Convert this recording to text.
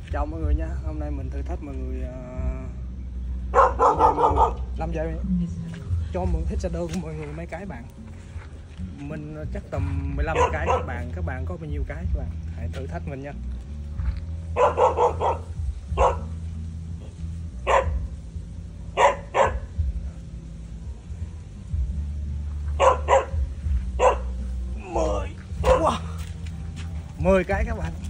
Chào mọi người nha, hôm nay mình thử thách mọi người 5 giây cho mượn hết shadow của mọi người mấy cái bạn. Mình chắc tầm 15 cái các bạn có bao nhiêu cái các bạn hãy thử thách mình nha. Wow. 10 cái các bạn.